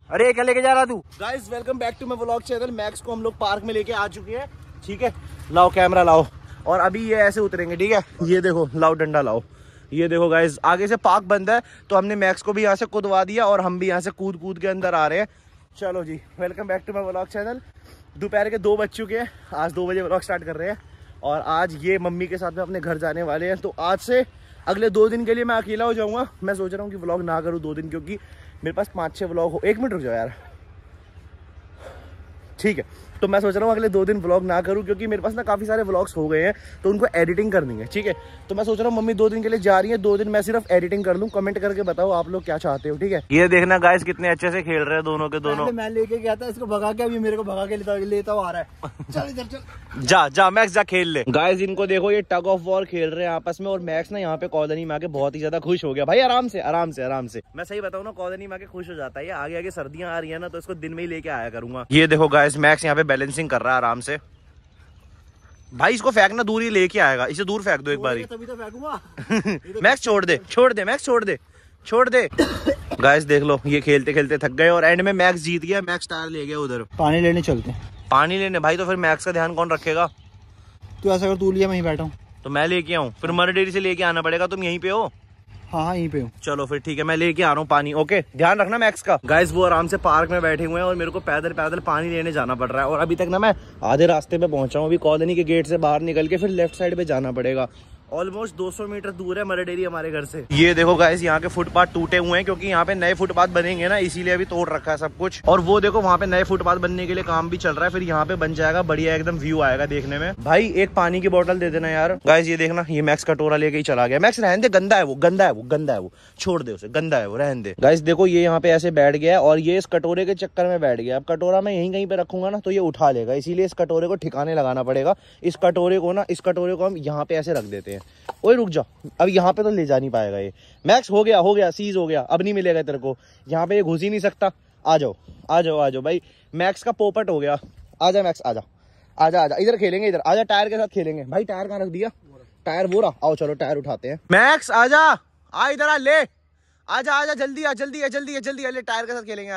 अरे क्या लेके जा रहा तू? Guys welcome back to my vlog channel. Max को हम लोग पार्क में लेके आ चुके हैं, ठीक है। लाओ कैमरा लाओ, और अभी ये ऐसे उतरेंगे, ठीक है। ये देखो, लाओ डंडा लाओ। ये देखो गाइस, आगे से पार्क बंद है तो हमने मैक्स को भी यहाँ से कूदवा दिया और हम भी यहाँ से कूद कूद के अंदर आ रहे हैं। चलो जी, welcome back to my vlog channel. दोपहर के 2 बज चुके हैं, आज 2 बजे व्लॉग स्टार्ट कर रहे हैं और आज ये मम्मी के साथ में अपने घर जाने वाले हैं। तो आज से अगले 2 दिन के लिए मैं अकेला हो जाऊँगा। मैं सोच रहा हूँ कि व्लॉग ना करूँ 2 दिन, क्योंकि मेरे पास 5-6 व्लॉग हो। 1 मिनट रुक जाओ यार, ठीक है। तो मैं सोच रहा हूँ अगले 2 दिन व्लॉग ना करूँ, क्योंकि मेरे पास ना काफ़ी सारे व्लॉग्स हो गए हैं तो उनको एडिटिंग करनी है, ठीक है। तो मैं सोच रहा हूँ मम्मी 2 दिन के लिए जा रही है, 2 दिन मैं सिर्फ एडिटिंग कर लूँ। कमेंट करके बताओ आप लोग क्या चाहते हो, ठीक है। ये देखना गाइस कितने अच्छे से खेल रहे हैं दोनों के दोनों। मैं लेके गया था इसको भगा के, अभी मेरे को भगा के लेता हुआ आ रहा है। चल इधर चल, जा मैक्स जा खेल ले। गाइस इनको देखो, ये टग ऑफ वॉर खेल रहे हैं आपस में और मैक्स ना यहाँ पे कॉलोनी में आके बहुत ही ज्यादा खुश हो गया। भाई आराम से आराम से आराम से, मैं सही बताऊँ ना, कॉलोनी में आके खुश हो जाता है। आगे आगे सर्दियां आ रही है ना, तो इसको दिन में ही लेके आया करूंगा। ये देखो गाइस, मैक्स यहाँ पे बैलेंसिंग कर रहा है आराम से। भाई इसको फेंकना, दूर ही लेके आएगा, इसे दूर फेंक दो एक बार। तभी तो फेंकूंगा। मैक्स छोड़ दे मैक्स छोड़ दे। गाइस देख लो, ये खेलते खेलते थक गए और एंड में मैक्स जीत गया। मैक्स टायर ले गया उधर। पानी लेने चलते हैं। पानी लेने? भाई तो फिर मैक्स का ध्यान कौन रखेगा? तू ऐसा कर, तू लिया, मैं यहीं बैठा हूँ। तो मैं लेके आऊँ? फिर मर डेयरी से लेके आना पड़ेगा। तुम यहीं पे हो? हाँ यहीं पे हूँ। चलो फिर ठीक है, मैं लेके आ रहा हूँ पानी। ओके, ध्यान रखना मैक्स का। गाइस वो आराम से पार्क में बैठे हुए हैं और मेरे को पैदल पैदल पानी लेने जाना पड़ रहा है। और अभी तक ना मैं आधे रास्ते पे पहुंचा हूँ। अभी कॉलोनी के गेट से बाहर निकल के फिर लेफ्ट साइड पे जाना पड़ेगा। ऑलमोस्ट 200 मीटर दूर है मर डेयरी हमारे घर से। ये देखो गाइस, यहाँ के फुटपाथ टूटे हुए हैं क्योंकि यहाँ पे नए फुटपाथ बनेंगे ना, इसीलिए अभी तोड़ रखा है सब कुछ। और वो देखो, वहाँ पे नए फुटपाथ बनने के लिए काम भी चल रहा है। फिर यहाँ पे बन जाएगा, बढ़िया एकदम व्यू आएगा देखने में। भाई एक पानी की बोतल दे देना यार। गाइस ये देखना, ये मैक्स कटोरा लेके ही चला गया। मैक्स रहने दे, गंदा है वो, छोड़ दे उसे, गंदा है वो, रहने दे। गाइस देखो, ये यहाँ पे ऐसे बैठ गया है और ये इस कटोरे के चक्कर में बैठ गया। अब कटोरा मैं यहीं कहीं पे रखूंगा ना तो ये उठा लेगा, इसीलिए इस कटोरे को ठिकाने लगाना पड़ेगा। इस कटोरे को हम यहाँ पे ऐसे रख देते हैं। ओए रुक जा, अब यहाँ पे तो ले जा नहीं पाएगा ये। मैक्स हो गया, सीज हो गया, अब नहीं मिलेगा तेरे को। यहाँ पे ये घुस ही नहीं सकता। आ जाओ भाई, मैक्स का पोपट हो गया। आजा मैक्स, आजा इधर खेलेंगे, इधर आजा, टायर के साथ खेलेंगे। भाई टायर कहाँ रख दिया? टायर वो रहा। आओ चलो टायर उठाते हैं। मैक्स आजा, आ इधर आ, ले आजा जल्दी आ, ले टायर के साथ खेलेंगे।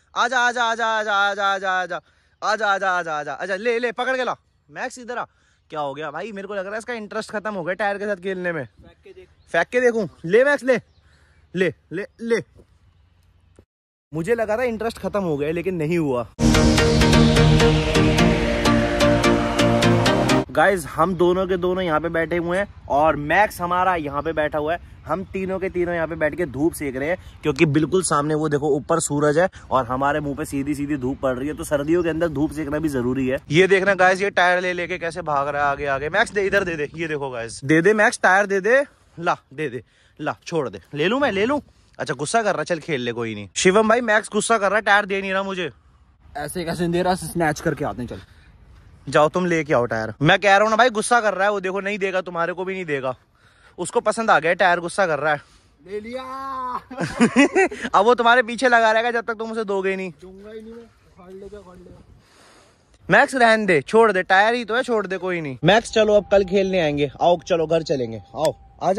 आजा, ले पकड़ के ला। मैक्स इधर आ। क्या हो गया भाई? मेरे को लग रहा है इसका इंटरेस्ट खत्म हो गया टायर के साथ खेलने में। फेंक के देखूं? ले मैक्स, ले। मुझे लगा था इंटरेस्ट खत्म हो गया, लेकिन नहीं हुआ। गाइस हम दोनों के दोनों यहाँ पे बैठे हुए हैं और मैक्स हमारा यहाँ पे बैठा हुआ है। हम तीनों के तीनों यहाँ पे बैठ के धूप सेक रहे हैं, क्योंकि बिल्कुल सामने वो देखो ऊपर सूरज है और हमारे मुंह पे सीधी सीधी धूप पड़ रही है। तो सर्दियों के अंदर धूप सेकना भी जरूरी है। ये देखना गाइस, ये टायर ले लेके कैसे भाग रहा है आगे। मैक्स दे, इधर दे दे। ये देखो गाइस, दे मैक्स, टायर दे दे। ला छोड़ दे। ले लूं? अच्छा गुस्सा कर रहा, चल खेल ले, कोई नहीं। शिवम भाई मैक्स गुस्सा कर रहा है, टायर दे नहीं रहा मुझे। ऐसे कैसे दे रहा? स्नैच करके आते हैं, चल जाओ तुम लेके आओ टायर। मैं कह रहा हूँ ना भाई, गुस्सा कर रहा है वो, देखो नहीं देगा, तुम्हारे को भी नहीं देगा। उसको पसंद आ गया टायर, गुस्सा कर रहा है। ले लिया। अब वो तुम्हारे पीछे लगा रहेगा जब तक तुम उसे दोगे नहीं। दूंगा ही नहीं मैं, फाड़ लेगा। मैक्स रहने दे, छोड़ दे, टायर ही तो है, छोड़ दे, कोई नहीं। मैक्स चलो अब कल खेलने आएंगे। आओ चलो घर चलेंगे, आओ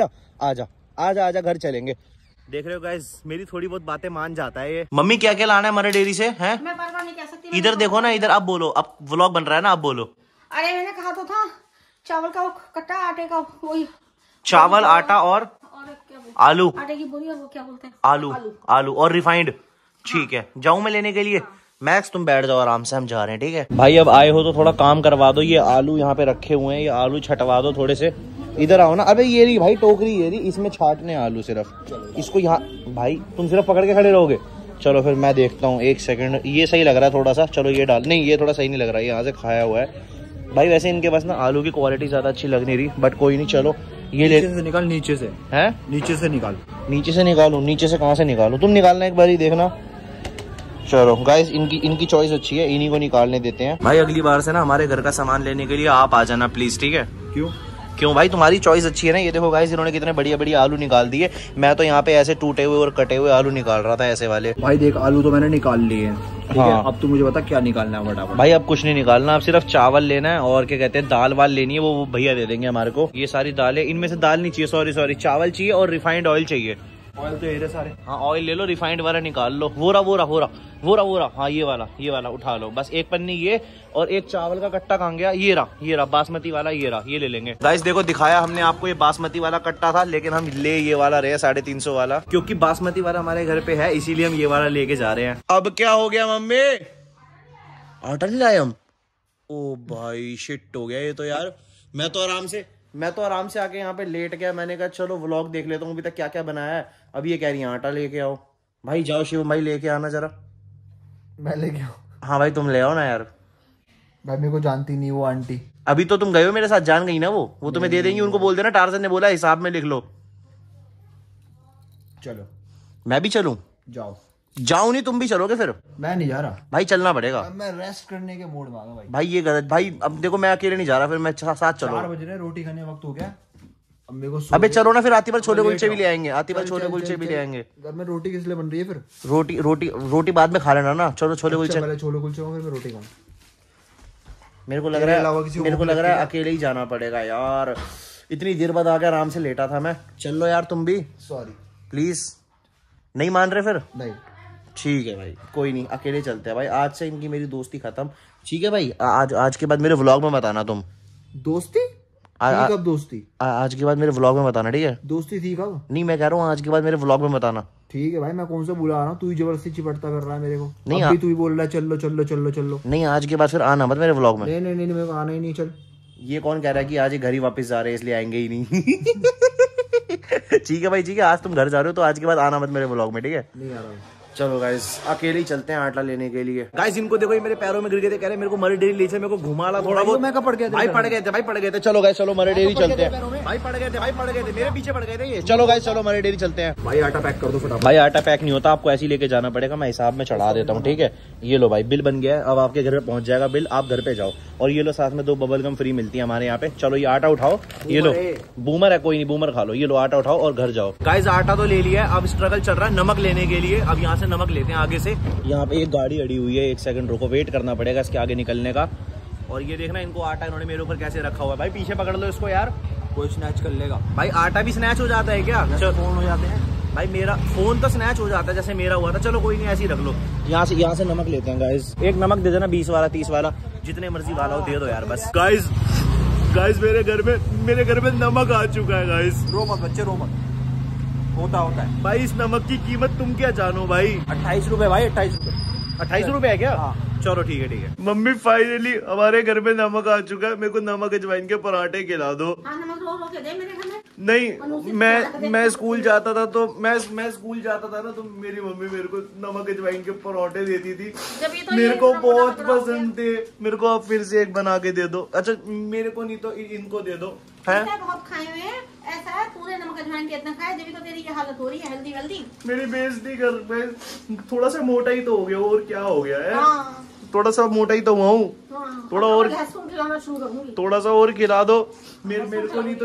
आजा घर चलेंगे। देख रहे हो गाइस, मेरी थोड़ी बहुत बातें मान जाता है ये। मम्मी क्या क्या लाना है मरे डेयरी से? हैं? मैं बार-बार नहीं कह सकती। इधर देखो ना, इधर अब बोलो, अब व्लॉग बन रहा है ना, अब बोलो। अरे मैंने कहा तो था, चावल का कट्टा, आटे का वही। चावल, आटा और क्या बोलते? आलू। आटे की बोरी, और वो क्या बोलते हैं? आलू और रिफाइंड। ठीक है, जाऊं मैं लेने के लिए? मैक्स तुम बैठ जाओ आराम से, हम जा रहे हैं, ठीक है। भाई अब आए हो तो थोड़ा काम करवा दो। ये आलू यहाँ पे रखे हुए हैं, ये आलू छटवा दो थोड़े से। इधर आओ ना। अबे ये रही भाई टोकरी, ये रही, इसमें छाटने आलू सिर्फ। इसको यहाँ भाई तुम सिर्फ पकड़ के खड़े रहोगे। चलो फिर मैं देखता हूँ, 1 सेकंड। ये सही लग रहा है थोड़ा सा, चलो ये डाल। नहीं ये थोड़ा सही नहीं लग रहा है, यहाँ से खाया हुआ है भाई। वैसे इनके पास ना आलू की क्वालिटी ज्यादा अच्छी लग नहीं रही, बट कोई नहीं, चलो ये ले। निकाल, नीचे से है, नीचे से निकाल। नीचे से निकालू? नीचे से कहाँ से निकालू? तुम निकालना एक बार ही, देखना। चलो गाइस, इनकी चॉइस अच्छी है, इन्हीं को निकालने देते हैं। भाई अगली बार से ना हमारे घर का सामान लेने के लिए आप आ जाना प्लीज, ठीक है? क्यों भाई? तुम्हारी चॉइस अच्छी है ना। ये देखो गाइस, इन्होंने कितने बढ़िया बढ़िया आलू निकाल दिए। मैं तो यहाँ पे ऐसे टूटे हुए और कटे हुए आलू निकाल रहा था, ऐसे वाले। भाई देख, आलू तो मैंने निकाल लिए हैं, ठीक है। अब तू मुझे बता क्या निकालना है फटाफट। भाई अब कुछ नहीं निकालना, अब सिर्फ चावल लेना है और क्या कहते हैं, दाल वाल लेनी है, वो भैया दे देंगे हमारे को। ये सारी दालें, इनमें से दाल नहीं चाहिए, सॉरी चावल चाहिए और रिफाइंड ऑयल चाहिए। ऑयल तो ये सारे। हाँ ऑयल ले लो, रिफाइंड वाला निकाल लो। वो रहा। हाँ ये वाला उठा लो। बस एक पन्नी ये, और एक चावल का कट्टा कहाँ गया? ये रहा बासमती वाला, ये ले लेंगे। गाइस देखो, दिखाया हमने आपको ये बासमती वाला कट्टा था, लेकिन हम ले ये वाला रहे 350 वाला, क्योंकि बासमती वाला हमारे घर पे है, इसीलिए हम ये वाला लेके जा रहे हैं। अब क्या हो गया मम्मी? आटा नहीं लाए हम? ओ भाई शिट हो गया ये तो यार। मैं तो आराम से आके यहाँ पे लेट गया। मैंने कहा चलो व्लॉग देख लेता हूँ अभी तक क्या क्या बनाया है। अभी ये कह रही है आटा लेके आओ। भाई जाओ शिव भाई लेके आना जरा। मैं लेके आऊँ? हाँ भाई तुम ले आओ ना यार। भाई मेरे को जानती नहीं वो आंटी। अभी तो तुम गए हो मेरे साथ, जान गई ना वो तुम्हें दे देंगी। उनको बोल देना टार्जन ने बोला हिसाब में लिख लो। चलो मैं भी चलूं? जाऊं नहीं, तुम भी चलोगे फिर? मैं नहीं जा रहा भाई, चलना पड़ेगा। मैं रेस्ट करने के मूड में आ गया भाई। ये गलत भाई, अब देखो मैं अकेले नहीं जा रहा, फिर मैं साथ चलो। 4 बज रहे, रोटी खाने वक्त हो गया। अब मेरे को अबे चलो ना फिर, आती बार छोले कुलचे भी ले आएंगे। घर में रोटी किस लिए बन रही है फिर? रोटी बाद में खा लेना ना। चलो छोले कुलचे। पहले छोले कुलचे फिर मैं रोटी खाऊं। मेरे को लग रहा है अकेले ही जाना पड़ेगा यार। इतनी देर बाद आ गया, आराम से लेटा था मैं। चलो यार तुम भी। Sorry please. नहीं मान रहे फिर? नहीं ठीक है भाई, कोई नहीं, अकेले चलते हैं भाई। आज से इनकी मेरी दोस्ती खत्म, ठीक है भाई। आज के बाद मेरे व्लॉग में बताना तुम। दोस्ती? कब दोस्ती? आज के बाद मेरे व्लॉग में बताना, ठीक है? दोस्ती थी कब? नहीं मैं कह रहा हूँ आज के बाद मेरे व्लॉग में बताना। ठीक है भाई, मैं कौन सा बुला रहा हूँ? तू ही जबरदस्ती चिपटता कर रहा है मेरे को। नहीं अभी तू ही बोल रहा है चलो। नहीं आज के बाद फिर आना मत मेरे व्लॉग में। नहीं मेरे को आना ही नहीं। चल ये कौन कह रहा है कि आज घर ही वापस जा रहे हैं इसलिए आएंगे ही नहीं? ठीक है भाई, ठीक है। आज तुम घर जा रहे हो तो आज के बाद आना मत मेरे व्लॉग में, ठीक है? नहीं आ रहा हूँ। चलो गाइस अकेले ही चलते हैं आटा लेने के लिए। गाइस इनको देखो, ये मेरे पैरों में गिर गए थे, कह रहे मेरे को मरी डेरी ले चल, मेरे को घुमा ला थोड़ा बहुत। मैं पड़ गया भाई, पड़ गए थे। चलो गाइस चलो मरी डेरी चलते हैं। भाई पड़ गए थे मेरे पीछे पड़ गए थे ये। चलो गाइस चलो मरी डेरी चलते हैं। भाई आटा पैक कर दो फटाफट। भाई आटा पैक नहीं होता, आपको ऐसे ही लेके जाना पड़ेगा। मैं हिसाब में चढ़ा देता हूँ, ठीक है? ये लो भाई बिल बन गया है, अब आपके घर पे पहुंच जाएगा बिल। आप घर पे जाओ, और ये लो साथ में 2 बबल गम फ्री मिलती है हमारे यहाँ पे। चलो ये आटा उठाओ, ये लो। बूमर है कोई नहीं, बूमर खा लो। ये लो आटा उठाओ और घर जाओ। गाइस आटा तो ले लिया है, अब स्ट्रगल चल रहा है नमक लेने के लिए। अब यहाँ से नमक लेते हैं आगे से। यहाँ पे एक गाड़ी अड़ी हुई है, 1 सेकंड रुको, वेट करना पड़ेगा इसके आगे निकलने का। और ये देखना इनको आटा इन्होंने मेरे ऊपर कैसे रखा हुआ है। भाई पीछे पकड़ लो इसको यार, कोई स्नैच कर लेगा। भाई आटा भी स्नैच हो जाता है क्या? फोन हो जाते हैं भाई, मेरा फोन तो स्नैच हो जाता है जैसे मेरा हुआ था। चलो कोई नहीं, ऐसे ही रख लो। यहाँ से नमक लेते हैं गाइस। एक नमक दे देना, 20 वाला 30 वाला, जितने मर्जी वाला हो दे दो यार बस। गाइस मेरे घर में नमक आ चुका है गाइस। रो मत बच्चे, रो मत, होता है भाई। इस नमक की कीमत तुम क्या जानो भाई? 28 रुपए भाई, 28 रुपए है क्या? हाँ। चलो ठीक है। मम्मी फाइनली हमारे घर में नमक आ चुका है। मेरे को नमक अजवाइन के पराठे खिला दो। नमक रो के दे मेरे घर में। नहीं मैं स्कूल जाता था तो मैं स्कूल जाता था ना, तो मेरी मम्मी मेरे को नमक अजवाइन के पराठे देती थी, मेरे को बहुत पसंद थे। मेरे को आप फिर से एक बना के दे दो। अच्छा मेरे को नहीं तो इनको दे दो। बहुत खाए हुए हैं, ऐसा है पूरे नमक अजवाइन के इतना खाए, जब तो तेरी क्या हालत हो रही है। हेल्दी मेरी बेइज्जती कर। मैं थोड़ा सा मोटा ही तो हो गया, और क्या हो गया है? हाँ। थोड़ा सा मोटा ही तो हुआ हूँ। हाँ। थोड़ा सा और खिला दो। मेरे को नहीं तो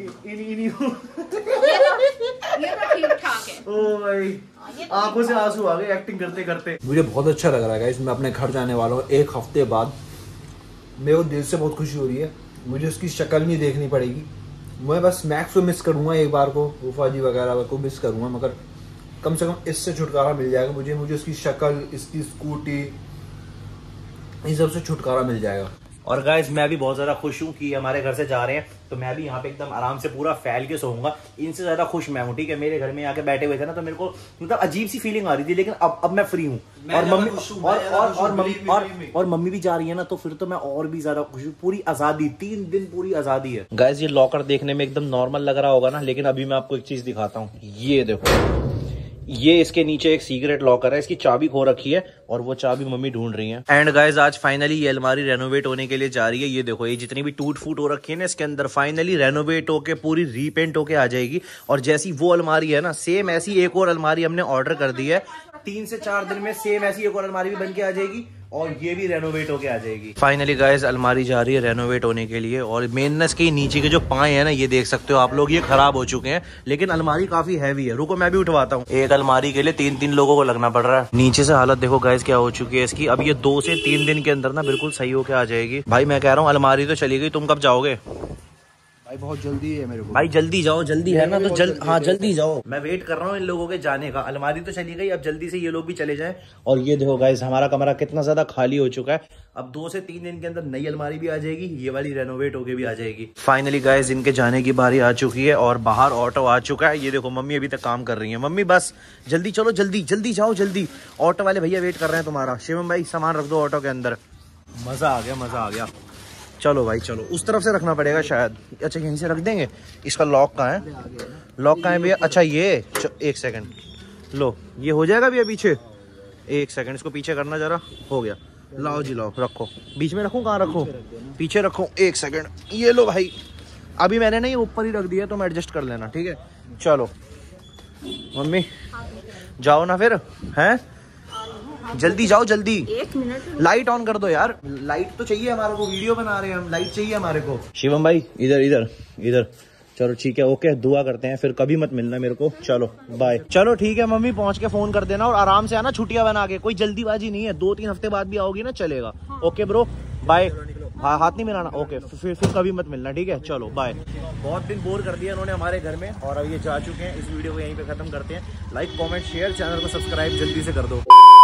ओ भाई आंखों से आंसू आ गए एक्टिंग करते करते। मुझे बहुत अच्छा लग रहा है गाइस, मैं अपने घर जाने वाला हूँ 1 हफ्ते बाद। मेरे को दिल से बहुत खुशी हो रही है। मुझे उसकी शक्ल नहीं देखनी पड़ेगी। मैं बस मैक्स को मिस करूंगा एक बार को, उफाजी वगैरह को मिस करूंगा, मगर कम से कम इससे छुटकारा मिल जाएगा मुझे उसकी शक्ल, इसकी स्कूटी, इन सब से छुटकारा मिल जाएगा। और गाइस मैं भी बहुत ज्यादा खुश हूँ कि हमारे घर से जा रहे हैं, तो मैं भी यहाँ पे एकदम आराम से पूरा फैल के सोऊंगा। इनसे ज्यादा खुश मैं हूँ, ठीक है? मेरे घर में आके बैठे हुए थे ना, तो मेरे को मतलब अजीब सी फीलिंग आ रही थी, लेकिन अब मैं फ्री हूँ। और मम्मी भी जा रही है ना, तो फिर तो मैं और भी ज्यादा खुश हूँ। पूरी आजादी, 3 दिन पूरी आजादी है। गाइस ये लॉकर देखने में एकदम नॉर्मल लग रहा होगा ना, लेकिन अभी मैं आपको एक चीज दिखाता हूँ। ये देखो, ये इसके नीचे एक सीक्रेट लॉकर है, इसकी चाबी खो रखी है और वो चाबी मम्मी ढूंढ रही है। एंड गाइस आज फाइनली ये अलमारी रेनोवेट होने के लिए जा रही है। ये देखो, ये जितनी भी टूट फूट हो रखी है ना, इसके अंदर फाइनली रेनोवेट होके पूरी रीपेंट होके आ जाएगी। और जैसी वो अलमारी है ना, सेम ऐसी एक और अलमारी हमने ऑर्डर कर दी है। 3 से 4 दिन में सेम ऐसी एक और अलमारी भी बन के आ जाएगी, और ये भी रेनोवेट होके आ जाएगी। फाइनली गाइस अलमारी जा रही है रेनोवेट होने के लिए। और मेननेस के नीचे के जो पाए हैं ना, ये देख सकते हो आप लोग, ये खराब हो चुके हैं, लेकिन अलमारी काफी हैवी है। रुको मैं भी उठवाता हूँ। एक अलमारी के लिए 3-3 लोगों को लगना पड़ रहा है। नीचे से हालत देखो गाइस क्या हो चुकी है इसकी। अब ये 2 से 3 दिन के अंदर ना बिल्कुल सही होके आ जाएगी। भाई मैं कह रहा हूँ अलमारी तो चली गई, तुम कब जाओगे? भाई बहुत जल्दी है मेरे को। भाई जल्दी जाओ, जल्दी है ना तो जल्दी जाओ। मैं वेट कर रहा हूँ इन लोगों के जाने का। अलमारी तो चली गई, अब जल्दी से ये लोग भी चले जाएं। और ये देखो गाइस, हमारा कमरा कितना ज्यादा खाली हो चुका है। अब 2 से 3 दिन के अंदर नई अलमारी भी आ जाएगी, ये वाली रेनोवेट होके भी आ जाएगी। फाइनली गाइस इनके जाने की बारी आ चुकी है और बाहर ऑटो आ चुका है। ये देखो मम्मी अभी तक काम कर रही है। मम्मी बस जल्दी चलो, जल्दी जल्दी जाओ, जल्दी। ऑटो वाले भैया वेट कर रहे हैं तुम्हारा। शिवम भाई सामान रख दो ऑटो के अंदर। मजा आ गया, मजा आ गया। चलो भाई चलो, उस तरफ से रखना पड़ेगा शायद। अच्छा यहीं से रख देंगे। इसका लॉक कहाँ है? लॉक कहाँ है भैया? अच्छा ये 1 सेकंड, लो ये हो जाएगा भैया पीछे। 1 सेकंड, इसको पीछे करना जरा। हो गया, लाओ जी लाओ, रखो। बीच में रखूँ? कहाँ रखूँ? पीछे रखो। 1 सेकंड, ये लो भाई। अभी मैंने ना ये ऊपर ही रख दिया, तुम एडजस्ट कर लेना, ठीक है? चलो मम्मी जाओ ना फिर, हैं? जल्दी जाओ, जल्दी। 1 मिनट। लाइट ऑन कर दो यार, लाइट तो चाहिए हमारे को, वीडियो बना रहे हैं हम, लाइट चाहिए हमारे को। शिवम भाई इधर इधर इधर। चलो ठीक है, ओके, दुआ करते हैं, फिर कभी मत मिलना मेरे को। चलो बाय। चलो ठीक है मम्मी, पहुंच के फोन कर देना और आराम से आना, छुट्टियां बना के। कोई जल्दीबाजी नहीं है, 2-3 हफ्ते बाद भी आओगी ना चलेगा। Okay bro, bye. हाँ हाथ नहीं मिलाना, ओके। फिर कभी मत मिलना, ठीक है? चलो बाय। बहुत दिन बोर कर दिया इन्होंने हमारे घर में और अब ये जा चुके हैं। इस वीडियो को यहीं पे खत्म करते हैं। लाइक कमेंट शेयर, चैनल को सब्सक्राइब जल्दी से कर दो।